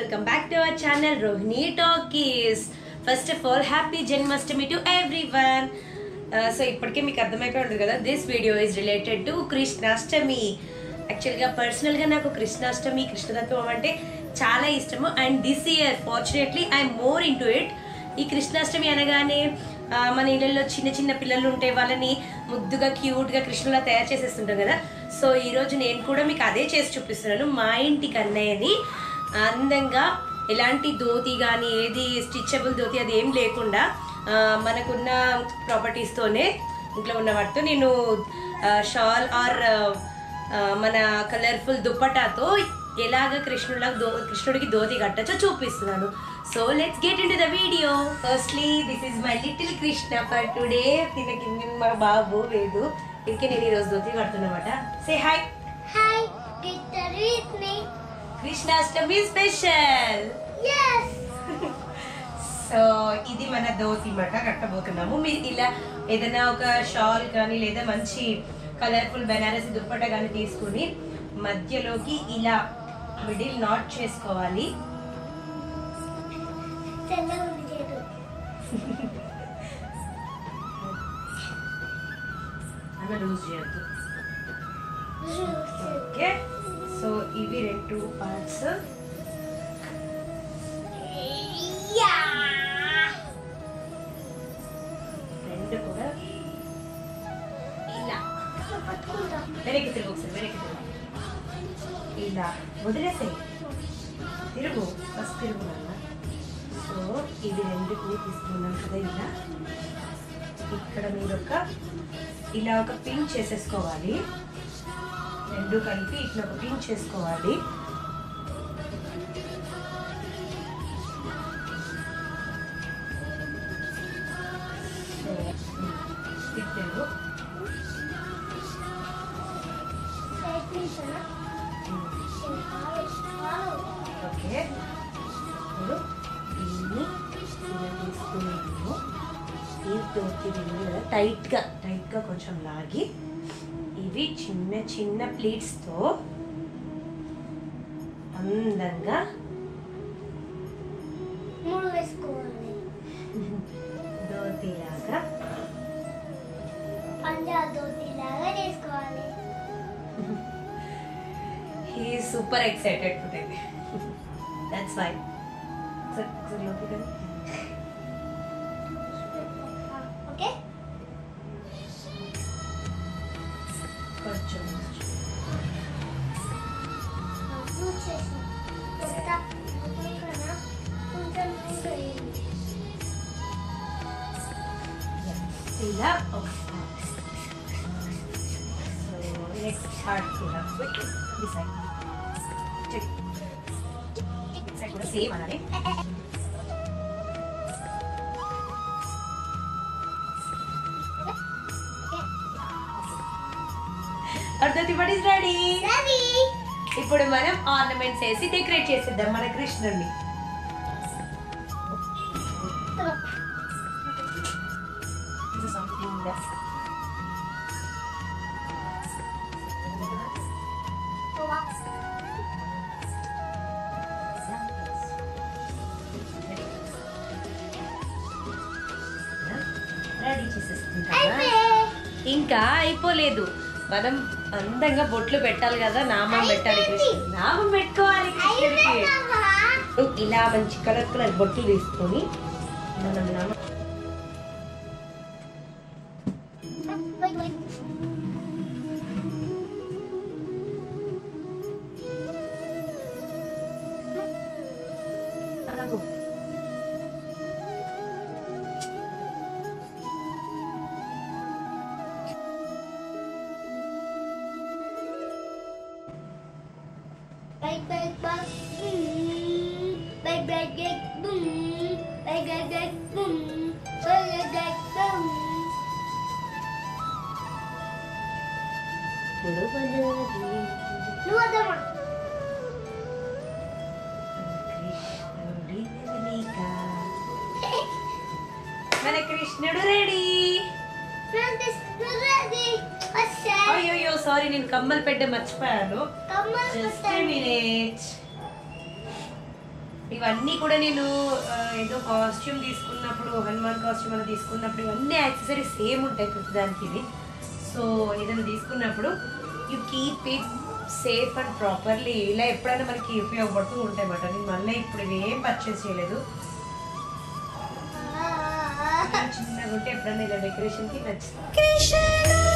welcome back to our channel Rohini Talkies. First of all, happy Janmashtami to everyone. So ఇప్పటికే మీకు అర్థమైపోయి ఉంటుంది కదా, this video is related to Krishnashtami. యాక్చువల్గా పర్సనల్గా నాకు కృష్ణాష్టమి కృష్ణతత్వం అంటే చాలా ఇష్టము. And this year fortunately I'm more into it. ఈ కృష్ణాష్టమి అనగానే మన ఇళ్ళల్లో చిన్న చిన్న పిల్లలు ఉంటే వాళ్ళని ముద్దుగా క్యూట్గా కృష్ణులా తయారు చేసేస్తుంటాం కదా. సో ఈరోజు నేను కూడా మీకు అదే చేసి చూపిస్తున్నాను. మా ఇంటి కన్నయ్యని అందంగా ఎలాంటి ధోతి కానీ ఏది స్టిచబుల్ ధోతి అది ఏం లేకుండా మనకున్న ప్రాపర్టీస్తోనే ఇంట్లో ఉన్న వాటితో నేను షాల్ ఆర్ మన కలర్ఫుల్ దుప్పటాతో ఎలాగ కృష్ణుడికి ధోతి కట్టచ్చో చూపిస్తున్నాను. So let's get into the video. Firstly this is my little Krishna for today. తినకి మా బాబు వేదు ఇంకే నేను ఈరోజు ధోతి కడుతున్నమాట. Say hi. Hi, get with me. Krishnashtami special. Yes. So ఇది మన ధోతి మాట కట్టబోతున్నాము. మీరు ఇలా ఏదైనా ఒక షాల్ కానీ లేదా మంచి కలర్ఫుల్ బెనారసి దుప్పట కానీ తీసుకుని మధ్యలోకి ఇలా మిడిల్ నాట్ చేసుకోవాలి. అలా లూజ్ చేయొద్దు. ఓకే, సో ఇవి రెండు పార్ట్స్. రెండు కూడా ఇలా వెనక్కి తిరుగు. ఒకసారి వెనక్కి తిరుగు. ఇలా వదిలేసాయి. తిరుగు, ఫస్ట్ తిరుగు అన్న. సో ఇది రెండుని తీసుకున్నాం కదా. ఇలా ఇక్కడ మీరు ఇలా ఒక పిన్ చేసేసుకోవాలి. రెండు కలిపి ఇట్లా ఒక పిన్ చేసుకోవాలి. తిరుగు. ఓకే, ఇప్పుడు దీన్ని ఇలా తీసుకున్నాము. ఈ తోటి కదా టైట్గా కొంచెం లాగి ఇవి చిన్న చిన్న ప్లీట్స్తో అందంగా వేసుకోవాలి. ధోతిలాగా పంజాబ్ ధోతిలాగా చేసుకోవాలి. He is super excited today. That's why. So okay. Okay. కొంచెం ఇలా. సో నెక్స్ట్ పార్ట్ కూడా డిసైడ్ కూడా సేమ్ అనాలి. అర్ధతి బట్ ఇస్ రెడీ. ఇప్పుడు మనం ఆర్నమెంట్స్ వేసి డెకరేట్ చేసేద్దాం మన కృష్ణుడిని. రెడీ చేసేసుకుంటా. ఇంకా అయిపోలేదు, మనం అందంగా బొట్లు పెట్టాలి కదా. నామం పెట్టాలి కృష్ణుడు, నామం పెట్టుకోవాలి కృష్ణుడికి. ఇలా మంచి కలర్ కలర్ బొట్లు తీసుకొని మనం నామం మన కృష్ణుడు రెడీ. అయ్యో సారీ, నేను కమ్మలు పెట్ట మర్చిపోయాను. Just minute. ఇవన్నీ కూడా నేను ఏదో కాస్ట్యూమ్ తీసుకున్నప్పుడు, హనుమాన్ కాస్ట్యూమ్ అని తీసుకున్నప్పుడు ఇవన్నీ యాక్సెసరీస్ సేమ్ ఉంటాయి ప్రతిదానికి ఇది. సో ఏదైనా తీసుకున్నప్పుడు you keep it safe and properly. ఇలా ఎప్పుడైనా మనకి ఉపయోగపడుతూ ఉంటాయి అన్నమాట. నేను మళ్ళీ ఇప్పుడు ఇవేం పర్చేస్ చేయలేదు. చిన్నగా ఉంటే ఎప్పుడైనా ఇలా డెకరేషన్కి నచ్చుతుంది.